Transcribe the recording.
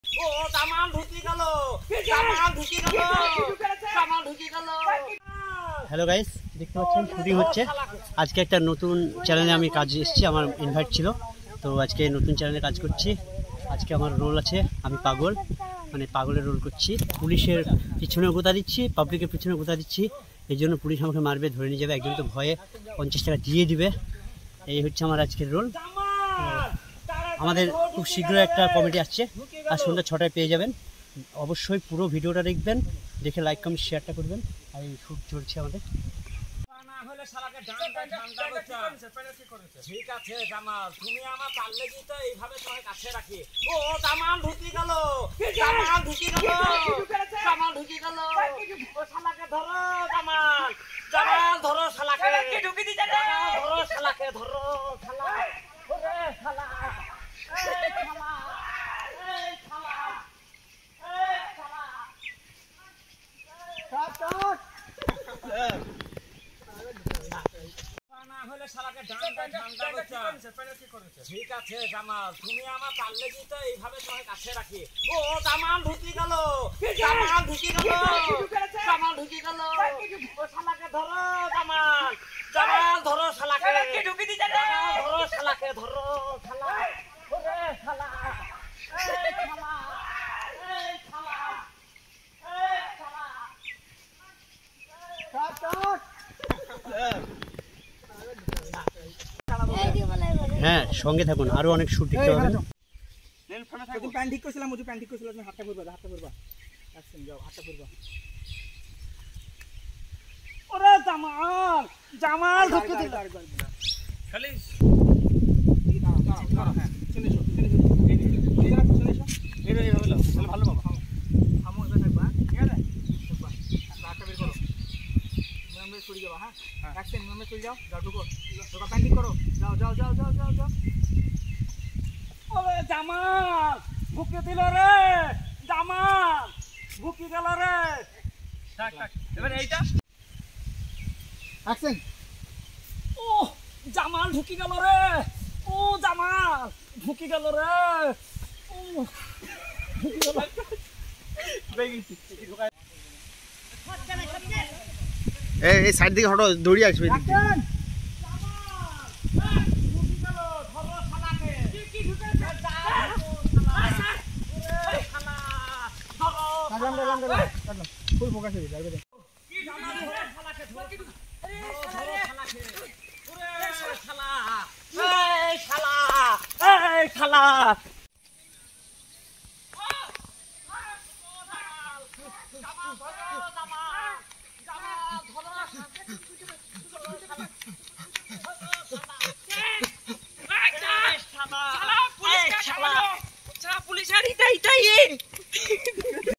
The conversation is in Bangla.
ও জামাল ঢুকে গেল, জামাল ঢুকে গেল, জামাল ঢুকে গেল। হ্যালো গাইস, দেখতে পাচ্ছেন শুটিং হচ্ছে। আজকে একটা নতুন চ্যানেলে আমি কাজ এসেছি, আমার ইনভাইট ছিল, তো আজকে নতুন চ্যানেলে কাজ করছি। আজকে আমার রোল আছে, আমি পাগল, মানে পাগলের রোল করছি। পুলিশের পিছনে গোতা দিচ্ছি, পাবলিকের পিছনে গোতা দিচ্ছি। এই জন্য পুলিশ আমাকে মারবে, ধরে নিয়ে যাবে, একজন তো ভয়ে 50 টাকা দিয়ে দিবে। এই হচ্ছে আমার আজকের রোল। আমাদের খুব শীঘ্রই একটা কমেডি আসছে, আর সন্ধ্যা 6টায় পেয়ে যাবেন। অবশ্যই পুরো ভিডিওটা দেখবেন, দেখে লাইক কমেন্ট শেয়ারটা করবেন। আর এই শুট চলছে আমাদের। ঠিক আছে জামাল, তুমি আমার পারলে তো এইভাবে তোমার কাছে রাখি। ও জামাল ঢুকে গেল, জামাল ঢুকে গেল, জামাল ঢুকে গেল। ও শালাকে ধরো জামাল, জামাল ধরো শালাকে, ঢুকে দিতে ধরো শালাকে, ধরো শালা, ওরে শালা, এই শালা, এই শালা, এই শালা। কাট কাট। ঠিক আছে জামাল, তুমি আমার পারলে তো এইভাবে তোমার কাছে রাখি। ও জামাল ঢুকে গেল, জামাল ঢুকে গেল, জামাল ঢুকে গেল। ও শালাকে ধরো জামাল, জামাল ধরো শালাকে, ঢুকে দিতে ধরো শালাকে, ধরো শালা, ওরে শালা, এই শালা, এই শালা, এই শালা। কাট কাট। হ্যাঁ, সঙ্গে থাকুন, আরো অনেক শুট দেখতে পাবেন। প্যান্ট ঠিক করছিলাম, প্যান্ট ঠিক করছিলাম, হাতটা করবা, হাতটা করবা, যাও হাতটা করবা। ওরে জামাল, জামাল ঢুকে দিল খালি। হ্যাঁ চলে এসো, চলে এসো, চলে এসো, এইভাবে লাও, তাহলে ভালো বাবা। থামো, এবার থাকবা, ঠিক আছে? হাতটা বের করো, মেমে চলে যাও। হ্যাঁ অ্যাকশন, মেমে চলে যাও, যাও ঢুকো, ঢোকা, প্যান্ট ঠিক করো, যাও যাও যাও যাও যাও যাও। ওরে জামাল ঢুকে দিল রে, জামাল ঢুকে গেল রে। থাক থাক, এবার এইটা অ্যাকশন। ও জামাল ঢুকে গেল রে, ও জামাল ঢুকে গেল রে, ও ঢুকে গেল। এই সাইড দিকে হটো, দৌড়িয়ে আসবে। ফুল ফোকাস হয়ে যাবে। পুলিশ আর ইটাই